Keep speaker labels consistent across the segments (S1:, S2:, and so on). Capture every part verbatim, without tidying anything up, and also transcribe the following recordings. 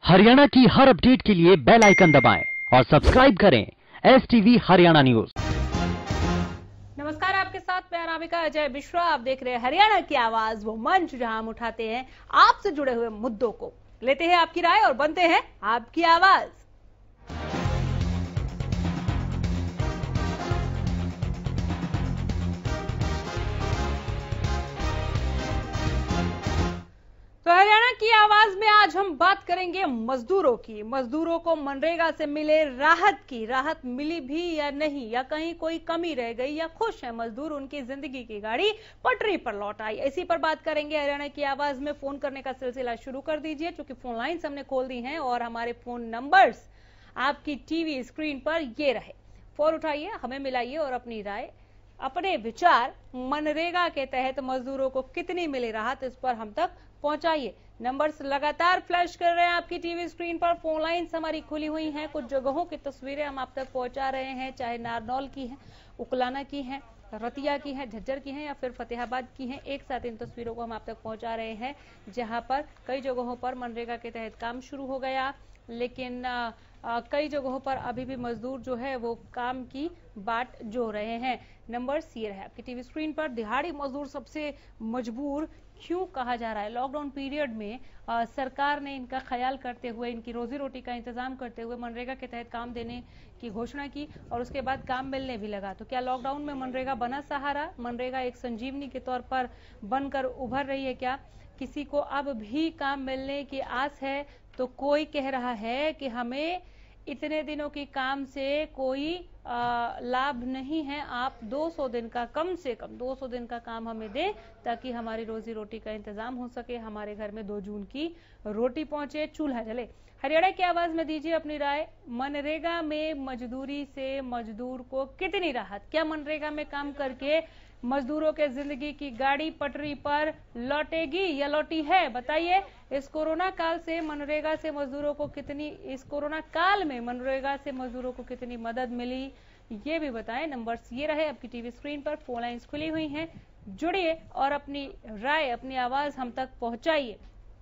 S1: हरियाणा की हर अपडेट के लिए बेल आइकन दबाएं और सब्सक्राइब करें एस टीवी हरियाणा न्यूज।
S2: नमस्कार, आपके साथ मैं अनामिका अजय मिश्रा। आप देख रहे हैं हरियाणा की आवाज, वो मंच जहां हम उठाते हैं आपसे जुड़े हुए मुद्दों को, लेते हैं आपकी राय और बनते हैं आपकी आवाज। तो हरियाणा की आवाज में आज हम बात करेंगे मजदूरों की। मजदूरों को मनरेगा से मिले राहत की, राहत मिली भी या नहीं, या कहीं कोई कमी रह गई, या खुश है मजदूर, उनकी जिंदगी की गाड़ी पटरी पर लौट आई। इसी पर बात करेंगे हरियाणा की आवाज में। फोन करने का सिलसिला शुरू कर दीजिए, क्योंकि फोन लाइन्स हमने खोल दी हैं और हमारे फोन नंबर्स आपकी टीवी स्क्रीन पर ये रहे। फोन उठाइए, हमें मिलाइए और अपनी राय, अपने विचार मनरेगा के तहत मजदूरों को कितनी मिली राहत, इस पर हम तक पहुंचाइए। नंबर्स लगातार फ्लैश कर रहे हैं आपकी टीवी स्क्रीन पर। फोन लाइन्स हमारी खुली हुई हैं। कुछ जगहों की तस्वीरें हम आप तक पहुंचा रहे हैं, चाहे नारनौल की है, उकलाना की है, रतिया की है, झज्जर की है या फिर फतेहाबाद की है। एक साथ इन तस्वीरों को हम आप तक पहुंचा रहे हैं, जहां पर कई जगहों पर मनरेगा के तहत काम शुरू हो गया, लेकिन आ, आ, कई जगहों पर अभी भी मजदूर जो है वो काम की बाट जो रहे हैं। नंबर ये रहे आपकी टीवी स्क्रीन पर। दिहाड़ी मजदूर सबसे मजबूर क्यों कहा जा रहा है? लॉकडाउन पीरियड में आ, सरकार ने इनका ख्याल करते हुए, इनकी रोजी रोटी का इंतजाम करते हुए मनरेगा के तहत काम देने की घोषणा की और उसके बाद काम मिलने भी लगा। तो क्या लॉकडाउन में मनरेगा बना सहारा? मनरेगा एक संजीवनी के तौर पर बनकर उभर रही है क्या? किसी को अब भी काम मिलने की आस है? तो कोई कह रहा है कि हमें इतने दिनों की काम से कोई आ, लाभ नहीं है, आप दो सौ दिन का, कम से कम दो सौ दिन का काम हमें दें ताकि हमारी रोजी रोटी का इंतजाम हो सके, हमारे घर में दो जून की रोटी पहुंचे, चूल्हा जले। हरियाणा की आवाज में दीजिए अपनी राय। मनरेगा में मजदूरी से मजदूर को कितनी राहत? क्या मनरेगा में काम करके मजदूरों के जिंदगी की गाड़ी पटरी पर लौटेगी या लौटी है? बताइए। इस कोरोना काल से मनरेगा से मजदूरों को कितनी, इस कोरोना काल में मनरेगा से मजदूरों को कितनी मदद मिली, ये भी बताएं। नंबर्स ये रहे आपकी टीवी स्क्रीन पर। फोन लाइन्स खुली हुई हैं, जुड़िए और अपनी राय, अपनी आवाज हम तक पहुंचाइए।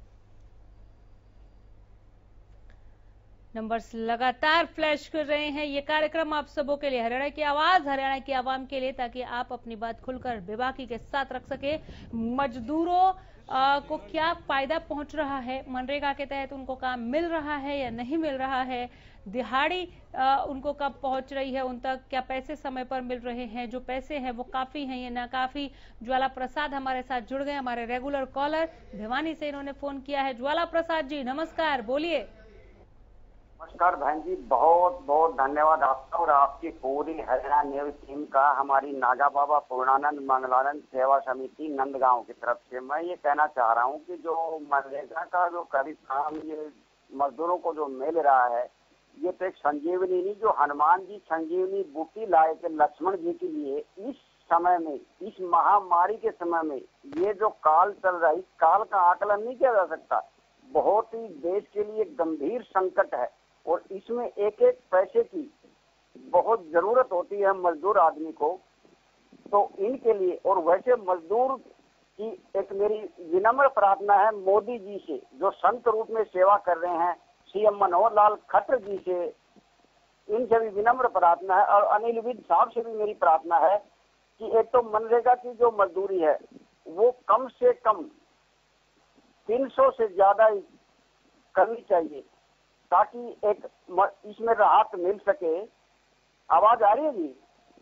S2: नंबर्स लगातार फ्लैश कर रहे हैं। ये कार्यक्रम आप सबों के लिए, हरियाणा की आवाज, हरियाणा की आवाम के लिए, ताकि आप अपनी बात खुलकर बेबाकी के साथ रख सके। मजदूरों आ, को क्या फायदा पहुंच रहा है? मनरेगा के तहत उनको काम मिल रहा है या नहीं मिल रहा है? दिहाड़ी आ, उनको कब पहुंच रही है उन तक? क्या पैसे समय पर मिल रहे हैं? जो पैसे हैं वो काफी हैं या ना काफी? ज्वाला प्रसाद हमारे साथ जुड़ गए, हमारे रेगुलर कॉलर। भिवानी से इन्होंने फोन किया है। ज्वाला प्रसाद जी नमस्कार, बोलिए।
S3: नमस्कार बहन जी, बहुत बहुत धन्यवाद आपका और आपकी पूरी हरियाणा न्यूज टीम का, हमारी नागा बाबा पूर्णानंद मंगलानंद सेवा समिति नंदगांव की तरफ से। मैं ये कहना चाह रहा हूँ कि जो मनरेगा का जो करीब काम ये मजदूरों को जो मिल रहा है, ये तो एक संजीवनी नहीं, जो हनुमान जी संजीवनी बूटी लाए थे लक्ष्मण जी के लिए, इस समय में, इस महामारी के समय में ये जो काल चल रहा है, इस काल का आकलन नहीं किया जा सकता। बहुत ही देश के लिए गंभीर संकट है और इसमें एक एक पैसे की बहुत जरूरत होती है मजदूर आदमी को। तो इनके लिए, और वैसे मजदूर की एक मेरी विनम्र प्रार्थना है मोदी जी से, जो संत रूप में सेवा कर रहे हैं, सीएम मनोहर लाल खट्टर जी से, इनसे भी विनम्र प्रार्थना है और अनिल विज साहब से भी मेरी प्रार्थना है कि एक तो मनरेगा की जो मजदूरी है वो कम से कम तीन सौ से ज्यादा करनी चाहिए, ताकि एक इसमें राहत मिल सके। आवाज आ रही है जी?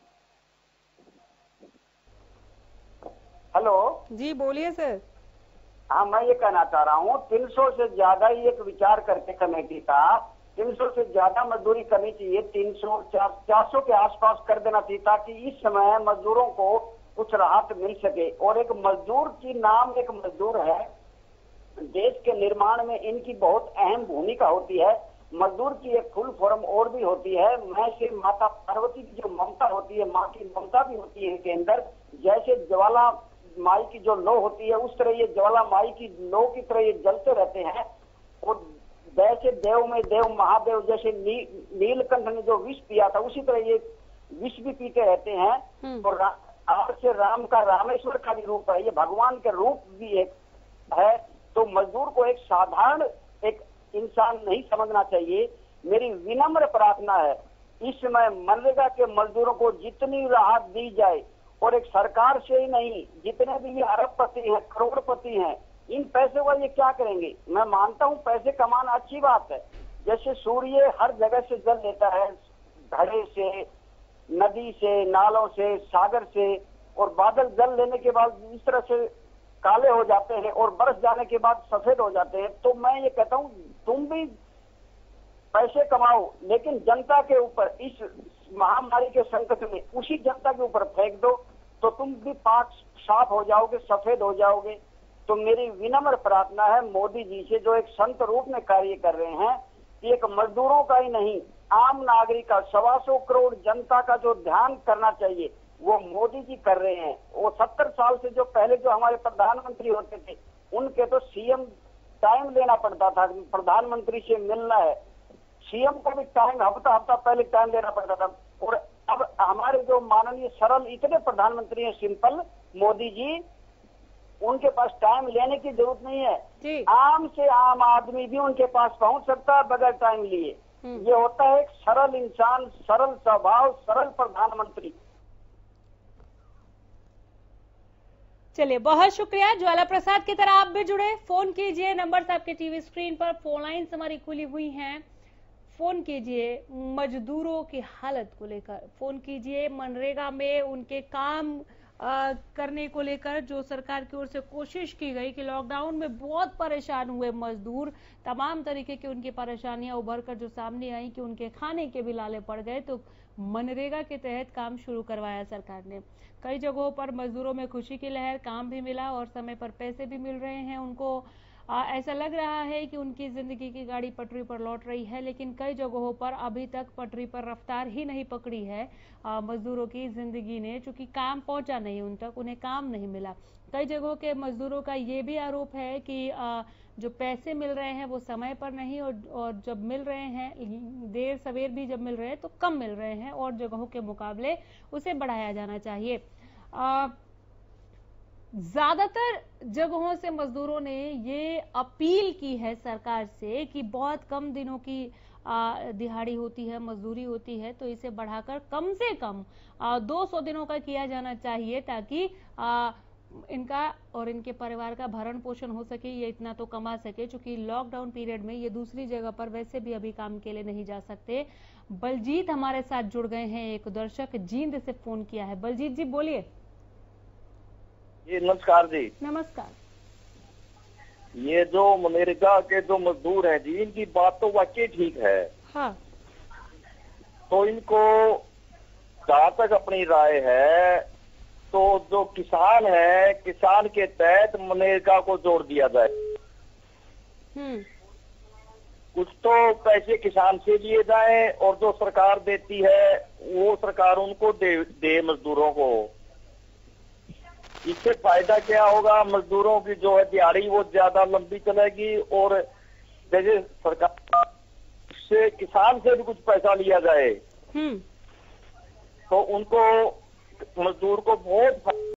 S3: हेलो
S2: जी बोलिए सर।
S3: हाँ, मैं ये कहना चाह रहा हूँ तीन सौ से ज्यादा ही एक विचार करके कमेटी का, तीन सौ से ज्यादा मजदूरी करनी चाहिए, तीन सौ चार सौ के आसपास कर देना चाहिए, ताकि इस समय मजदूरों को कुछ राहत मिल सके। और एक मजदूर की नाम, एक मजदूर है, देश के निर्माण में इनकी बहुत अहम भूमिका होती है। मजदूर की एक फुल फॉर्म और भी होती है, मैं से माता पार्वती की जो ममता होती है, माँ की ममता भी होती है के अंदर। जैसे ज्वाला माई की जो लो होती है, उस तरह ये ज्वाला माई की लो की तरह ये जलते रहते हैं। और जैसे देव में देव महादेव, जैसे नी, नीलकंठ ने जो विष पिया था, उसी तरह ये विष भी पीते रहते हैं। और आज से राम का, रामेश्वर का भी रूप है, ये भगवान के रूप भी एक है। तो मजदूर को एक साधारण एक इंसान नहीं समझना चाहिए। मेरी विनम्र प्रार्थना है इस समय मनरेगा के मजदूरों को जितनी राहत दी जाए, और एक सरकार से ही नहीं, जितने भी ये अरबपति हैं, करोड़पति हैं, इन पैसों का ये क्या करेंगे। मैं मानता हूँ पैसे कमाना अच्छी बात है, जैसे सूर्य हर जगह से जल लेता है, घड़े से, नदी से, नालों से, सागर से, और बादल जल लेने के बाद इस तरह से काले हो जाते हैं और बरस जाने के बाद सफेद हो जाते हैं। तो मैं ये कहता हूँ तुम भी पैसे कमाओ, लेकिन जनता के ऊपर इस महामारी के संकट में उसी जनता के ऊपर फेंक दो, तो तुम भी पाक साफ हो जाओगे, सफेद हो जाओगे। तो मेरी विनम्र प्रार्थना है मोदी जी से, जो एक संत रूप में कार्य कर रहे हैं, कि एक मजदूरों का ही नहीं, आम नागरिक का, सवा सौ करोड़ जनता का जो ध्यान करना चाहिए वो मोदी जी कर रहे हैं। वो सत्तर साल से जो पहले जो हमारे प्रधानमंत्री होते थे, उनके तो सीएम टाइम लेना पड़ता था, प्रधानमंत्री से मिलना है, सीएम को भी टाइम हफ्ता हफ्ता पहले टाइम देना पड़ता था। और अब हमारे जो माननीय सरल इतने प्रधानमंत्री हैं, सिंपल मोदी जी, उनके पास टाइम लेने की जरूरत नहीं है। आम से आम आदमी भी उनके पास पहुंच सकता है बगैर टाइम लिए। ये होता है एक सरल इंसान, सरल स्वभाव, सरल प्रधानमंत्री।
S2: चलिए, बहुत शुक्रिया। ज्वाला प्रसाद की तरह आप भी जुड़े, फोन कीजिए, नंबर्स आपके टीवी स्क्रीन पर, फोन लाइन्स हमारी खुली हुई हैं, फोन कीजिए। मजदूरों की हालत को लेकर फोन कीजिए, मनरेगा में उनके काम आ, करने को लेकर जो सरकार की ओर से कोशिश की गई कि लॉकडाउन में बहुत परेशान हुए मजदूर, तमाम तरीके की उनकी परेशानियां उभर कर जो सामने आई कि उनके खाने के भी लाले पड़ गए, तो मनरेगा के तहत काम शुरू करवाया सरकार ने। कई जगहों पर मजदूरों में खुशी की लहर, काम भी मिला और समय पर पैसे भी मिल रहे हैं उनको। आ, ऐसा लग रहा है कि उनकी जिंदगी की गाड़ी पटरी पर लौट रही है, लेकिन कई जगहों पर अभी तक पटरी पर रफ्तार ही नहीं पकड़ी है आ, मजदूरों की जिंदगी ने, चूंकि काम पहुंचा नहीं उन तक, उन्हें काम नहीं मिला। कई जगहों के मजदूरों का ये भी आरोप है कि आ, जो पैसे मिल रहे हैं वो समय पर नहीं, और, और जब मिल रहे हैं देर सवेर भी जब मिल रहे हैं तो कम मिल रहे हैं, और जगहों के मुकाबले उसे बढ़ाया जाना चाहिए। आ, ज्यादातर जगहों से मजदूरों ने ये अपील की है सरकार से कि बहुत कम दिनों की आ, दिहाड़ी होती है, मजदूरी होती है, तो इसे बढ़ाकर कम से कम दो सौ दिनों का किया जाना चाहिए, ताकि आ, इनका और इनके परिवार का भरण पोषण हो सके, ये इतना तो कमा सके। चूंकि लॉकडाउन पीरियड में ये दूसरी जगह पर वैसे भी अभी काम के लिए नहीं जा सकते। बलजीत हमारे साथ जुड़ गए हैं, एक दर्शक जींद से फोन किया है। बलजीत जी बोलिए।
S4: जी नमस्कार जी।
S2: नमस्कार।
S4: ये जो मनरेगा के जो मजदूर हैं जी, इनकी बात तो वाकई ठीक है।
S2: हाँ।
S4: तो इनको जहाँ तक अपनी राय है, तो जो किसान है, किसान के तहत मनरेगा को जोड़ दिया जाए।
S2: हम्म।
S4: कुछ तो पैसे किसान से लिए जाए, और जो सरकार देती है वो सरकार उनको दे, दे मजदूरों को। इससे फायदा क्या होगा, मजदूरों की जो है दिहाड़ी वो ज्यादा लंबी चलेगी, और जैसे सरकार से किसान से भी कुछ पैसा लिया जाए तो उनको, मजदूर को बहुत।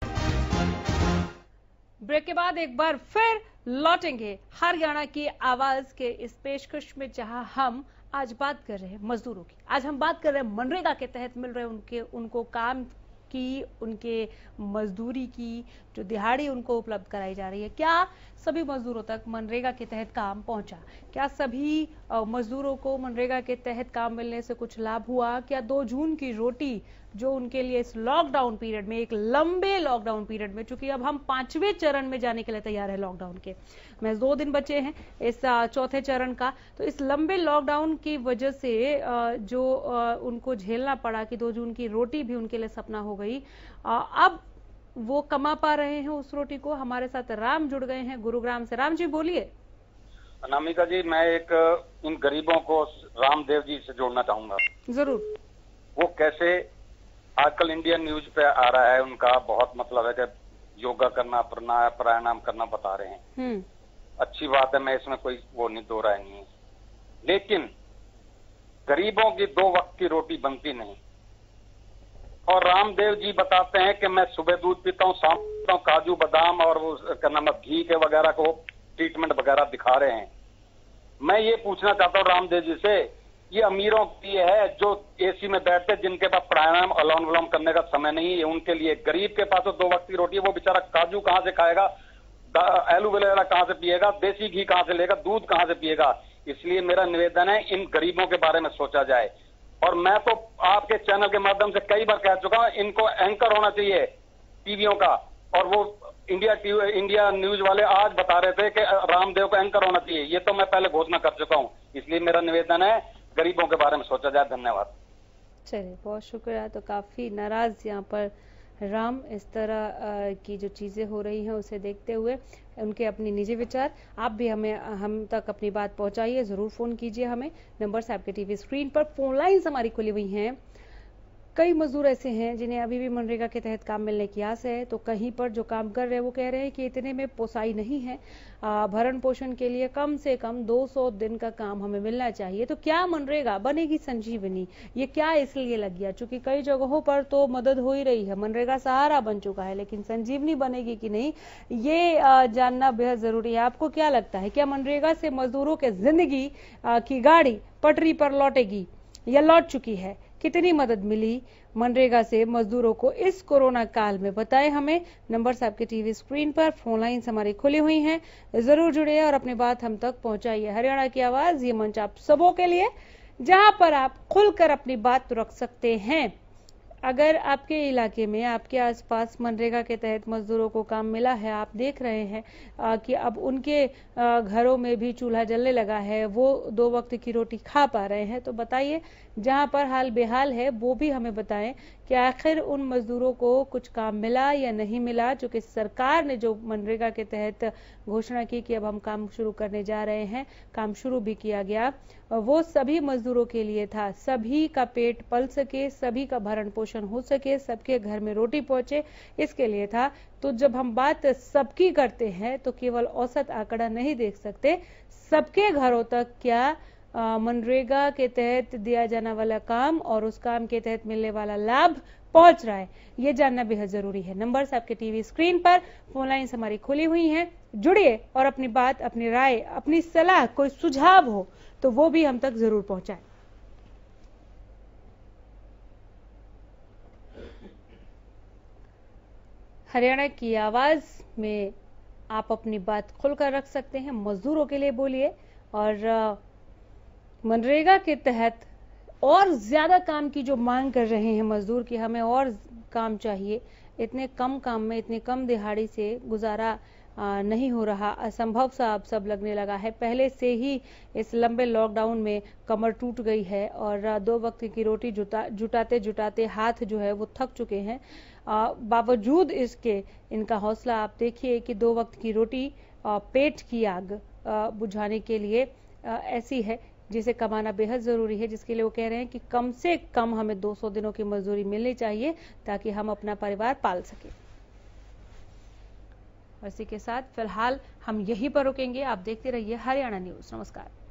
S2: ब्रेक के बाद एक बार फिर लौटेंगे हरियाणा की आवाज के इस पेशकश में, जहां हम आज बात कर रहे हैं मजदूरों की। आज हम बात कर रहे हैं मनरेगा के तहत मिल रहे उनके उनको काम की, उनके मजदूरी की जो दिहाड़ी उनको उपलब्ध कराई जा रही है। क्या सभी मजदूरों तक मनरेगा के तहत काम पहुंचा? क्या सभी मजदूरों को मनरेगा के तहत काम मिलने से कुछ लाभ हुआ? क्या दो जून की रोटी जो उनके लिए इस लॉकडाउन पीरियड में, एक लंबे लॉकडाउन पीरियड में, चूंकि अब हम पांचवें चरण में जाने के लिए तैयार है लॉकडाउन के, मैं दो दिन बचे हैं इस चौथे चरण का, तो इस लंबे लॉकडाउन की वजह से जो उनको झेलना पड़ा कि दो जून की रोटी भी उनके लिए सपना हो गई, अब वो कमा पा रहे हैं उस रोटी को। हमारे साथ राम जुड़ गए हैं गुरुग्राम से। राम जी बोलिए।
S5: अनामिका जी, मैं एक इन गरीबों को रामदेव जी से जोड़ना चाहूंगा।
S2: जरूर।
S5: वो कैसे आजकल इंडियन न्यूज पे आ रहा है, उनका बहुत मतलब है कि योगा करना, प्राणायाम करना बता रहे हैं। अच्छी बात है, मैं इसमें कोई वो नहीं, दो राय नहीं है, लेकिन गरीबों की दो वक्त की रोटी बनती नहीं। और रामदेव जी बताते हैं कि मैं सुबह दूध पीता हूँ, शाम पीता हूँ, काजू बादाम और वो क्या नाम है घी के वगैरह को ट्रीटमेंट वगैरह दिखा रहे हैं। मैं ये पूछना चाहता हूँ रामदेव जी से, ये अमीरों के लिए है जो एसी में बैठते, जिनके पास प्राणायाम अलोम विलोम करने का समय नहीं है, उनके लिए। गरीब के पास तो दो वक्त की रोटी है, वो बेचारा काजू कहाँ से खाएगा, एलोवेरा कहाँ से पिएगा, देसी घी कहाँ से लेगा, दूध कहाँ से पिएगा। इसलिए मेरा निवेदन है इन गरीबों के बारे में सोचा जाए। और मैं तो आपके चैनल के माध्यम से कई बार कह चुका हूं, इनको एंकर होना चाहिए टीवियों का। और वो इंडिया टीवी इंडिया न्यूज वाले आज बता रहे थे कि रामदेव को एंकर होना चाहिए, ये तो मैं पहले घोषणा कर चुका हूं। इसलिए मेरा निवेदन है गरीबों के बारे में सोचा जाए। धन्यवाद।
S2: चलिए, बहुत शुक्रिया। तो काफी नाराज यहाँ पर राम इस तरह की जो चीजें हो रही हैं उसे देखते हुए, उनके अपनी निजी विचार। आप भी हमें हम तक अपनी बात पहुंचाइए, जरूर फोन कीजिए हमें। नंबर्स आपके टीवी स्क्रीन पर, फोन लाइन्स हमारी खुली हुई हैं। कई मजदूर ऐसे हैं जिन्हें अभी भी मनरेगा के तहत काम मिलने की आस है, तो कहीं पर जो काम कर रहे हैं वो कह रहे हैं कि इतने में पोसाई नहीं है, भरण पोषण के लिए कम से कम दो सौ दिन का काम हमें मिलना चाहिए। तो क्या मनरेगा बनेगी संजीवनी? ये क्या इसलिए लग गया? चूंकि कई जगहों पर तो मदद हो ही रही है, मनरेगा सहारा बन चुका है, लेकिन संजीवनी बनेगी कि नहीं ये जानना बेहद जरूरी है। आपको क्या लगता है, क्या मनरेगा से मजदूरों के जिंदगी की गाड़ी पटरी पर लौटेगी या लौट चुकी है? कितनी मदद मिली मनरेगा से मजदूरों को इस कोरोना काल में? बताएं हमें। नंबर्स आपके टीवी स्क्रीन पर, फोन लाइन्स हमारी खुली हुई हैं, जरूर जुड़िए और अपनी बात हम तक पहुंचाइए। हरियाणा की आवाज, ये मंच आप सबों के लिए, जहां पर आप खुलकर अपनी बात रख सकते हैं। अगर आपके इलाके में, आपके आसपास मनरेगा के तहत मजदूरों को काम मिला है, आप देख रहे हैं आ, कि अब उनके आ, घरों में भी चूल्हा जलने लगा है, वो दो वक्त की रोटी खा पा रहे हैं, तो बताइए जहां पर हाल बेहाल है वो भी हमें बताएं कि आखिर उन मजदूरों को कुछ काम मिला या नहीं मिला। चूंकि सरकार ने जो मनरेगा के तहत घोषणा की कि अब हम काम शुरू करने जा रहे हैं, काम शुरू भी किया गया, वो सभी मजदूरों के लिए था। सभी का पेट पल सके, सभी का भरण पोषण हो सके, सबके घर में रोटी पहुंचे, इसके लिए था। तो जब हम बात सबकी करते हैं तो केवल औसत आंकड़ा नहीं देख सकते, सबके घरों तक क्या मनरेगा के तहत दिया जाने वाला काम और उस काम के तहत मिलने वाला लाभ पहुंच रहा है, ये जानना बेहद जरूरी है। नंबर्स आपके टीवी स्क्रीन पर, फोन लाइन्स हमारी खुली हुई हैं, जुड़िए और अपनी बात, अपनी राय, अपनी सलाह, कोई सुझाव हो तो वो भी हम तक जरूर पहुंचाएं। हरियाणा की आवाज में आप अपनी बात खुलकर रख सकते हैं, मजदूरों के लिए बोलिए। और मनरेगा के तहत और ज्यादा काम की जो मांग कर रहे हैं मजदूर की, हमें और काम चाहिए, इतने कम काम में, इतनी कम दिहाड़ी से गुजारा आ, नहीं हो रहा, असंभव सा अब सब लगने लगा है। पहले से ही इस लंबे लॉकडाउन में कमर टूट गई है और दो वक्त की रोटी जुटा जुटाते जुटाते हाथ जो है वो थक चुके हैं। आ, बावजूद इसके इनका हौसला आप देखिए कि दो वक्त की रोटी आ, पेट की आग बुझाने के लिए आ, ऐसी है जिसे कमाना बेहद जरूरी है, जिसके लिए वो कह रहे हैं कि कम से कम हमें दो सौ दिनों की मजदूरी मिलनी चाहिए ताकि हम अपना परिवार पाल सकें। इसी के साथ फिलहाल हम यहीं पर रुकेंगे। आप देखते रहिए हरियाणा न्यूज। नमस्कार।